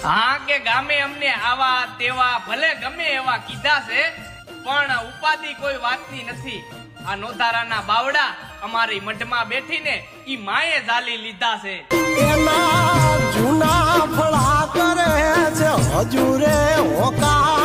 હા કે ગામે અમને આવા તેવા ભલે ગમે એવા કીધા છે, પણ ઉપાધિ કોઈ વાતની નથી. આ નોધારાના બાવડા અમારી મઢમાં બેઠીને ઈ માએ ઝાલી લીધા છે. એના જૂના ફળા કરે છે હજુ રે હોકા